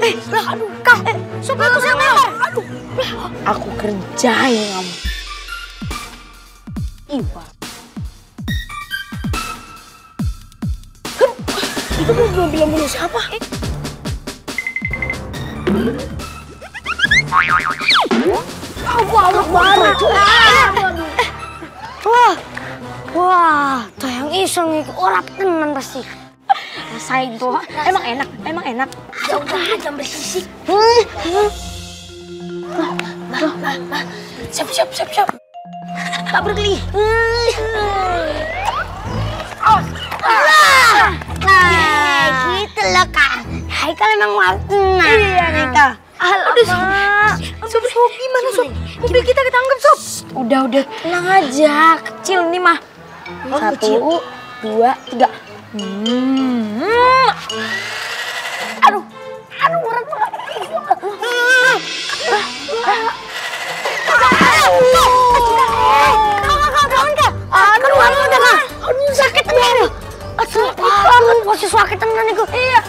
Aduh, Kak. Sob itu siapa? Aduh. Aku kerjain kamu. Iwa. Itu belum bilang punya siapa? Banyak banget. Wah, tuh yang iseng itu orang teman pasti. Rasain tuh, emang enak. Ya udah, jangan bersisik. Siap. Tak berkeli. Nah, gitu loh, Kak. Haikal emang warna. Iya nih, Kak. Alamak. Sob, gimana, Sob? Mobil kita ketangkep, Sob. Udah, tenang aja. Kecil nih, mah. 1, 2, 3. Aduh, berat banget. Aduh, sakit tenan. Aduh, masih sakit tenan itu. Iya.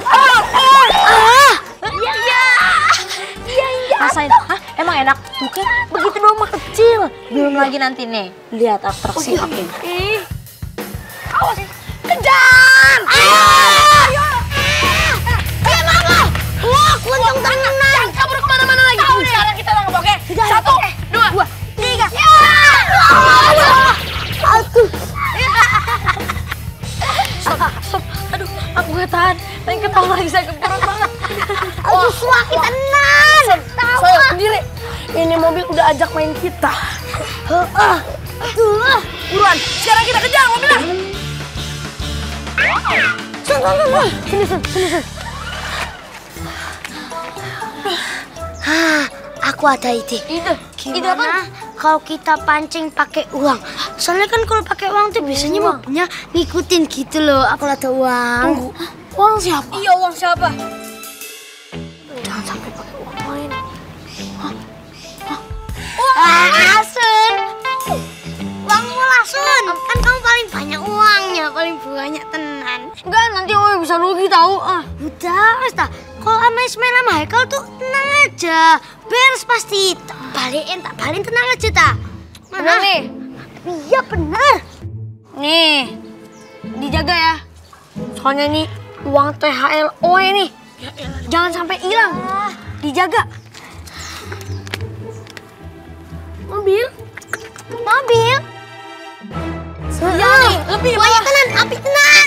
Rasain. Hah? Emang enak? Bukan begitu doang mah kecil. Belum lagi nanti nih. Lihat atraksi aku. Awas, kejar! Ayo! Wah, kenceng tenan. Jangan kabur kemana-mana lagi. Sekarang kita tangkap, oke? 1, 2, 3. Sob, aduh, aku gak tahan. Pengen ketawa lagi, saya keperut banget. Aduh, sakit tenan. Saya sendiri. Ini mobil udah ajak main kita. Buruan, sekarang kita kejar mobilnya. Sini. Aku ada ide. Ide apa? Kalau kita pancing pakai uang? Soalnya kan kalau pakai uang tuh biasanya mobilnya ngikutin gitu loh. Aku ada uang. Uang siapa? Iya, uang siapa? Jangan sampai pakai uang lain. Asun. Uangmu lah, Sun. Kan kamu paling banyak uangnya, paling banyak tenan. Enggak, nanti Owe bisa rugi tahu. Udah, wes dah. Kalau sama Ismail sama Haikal tuh tenang aja. Beres pasti. Tak balikin tenang aja ta. Mana nih? Iya bener. Nih, dijaga ya. Soalnya nih uang THL Owe nih. Jangan sampai hilang. Dijaga. Mobil. Iya nih, lebih banyak tenan, api tenan.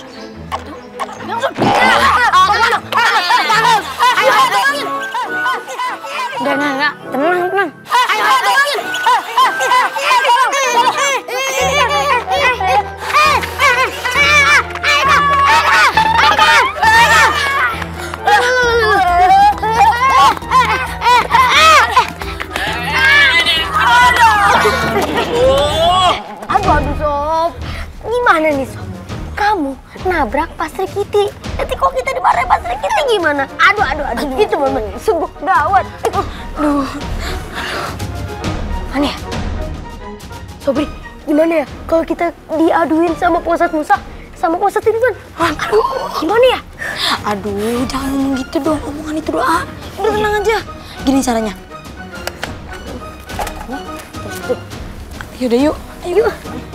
Enggak, tenang. Aduh, Sob. Gimana nih, Sob? Kamu nabrak Pasri Kitty. Nanti kok kita dimarahin Pasri Kitty gimana? Aduh. Itu bener sungguh gawat. Aduh. Mana ya? Sobri, gimana ya kalau kita diaduin sama Pak Ustadz Musa sama Pak Ustadz Ridwan? Aduh, gimana ya? Aduh, jangan ngomong gitu dong. Omongan itu doa. Udah tenang aja. Gini caranya. Yaudah, yuk. Ayo.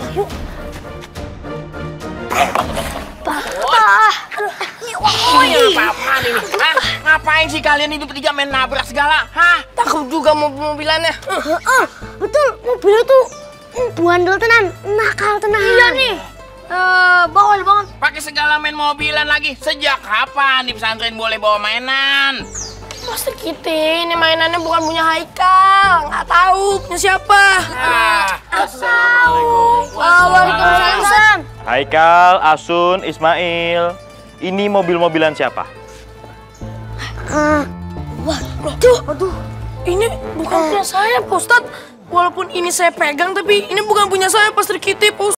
Apaan ini? Hah? Ngapain sih kalian itu bertiga main nabrak segala? Hah? Takut juga mobil-mobilannya. Betul, mobilnya tuh bandel tenan, nakal tenan. Iya nih. Bawel banget. Pakai segala main mobilan lagi. Sejak kapan di pesantren boleh bawa mainan? Pasri Kitty, ini mainannya bukan punya Haikal. Nggak tahu punya siapa. Assalamualaikum. Waalaikumsalam. Haikal, Asun, Ismail. Ini mobil-mobilan siapa? Waduh, ini bukan punya saya, Pak Ustadz. Walaupun ini saya pegang, tapi ini bukan punya saya, Pasri Kitty, Pak Ustadz.